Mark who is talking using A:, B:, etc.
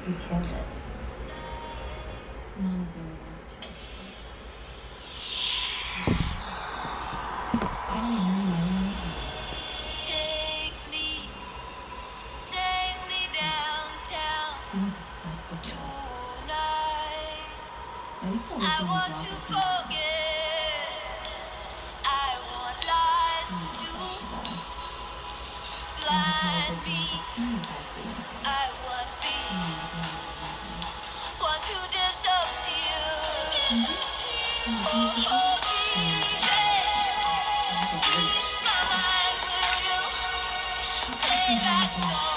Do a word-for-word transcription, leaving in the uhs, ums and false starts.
A: You killed it. Mom's your life, Chelsea. I don't know.
B: Take me, take me downtown
A: He was obsessed with that.
B: tonight.
A: I used to
B: I
A: listen
B: want
A: to
B: to
A: Dropper
B: forget. I want lights to blind me. I want be, want to disappear. Oh, oh, D J, ease my mind, will you? Play that song.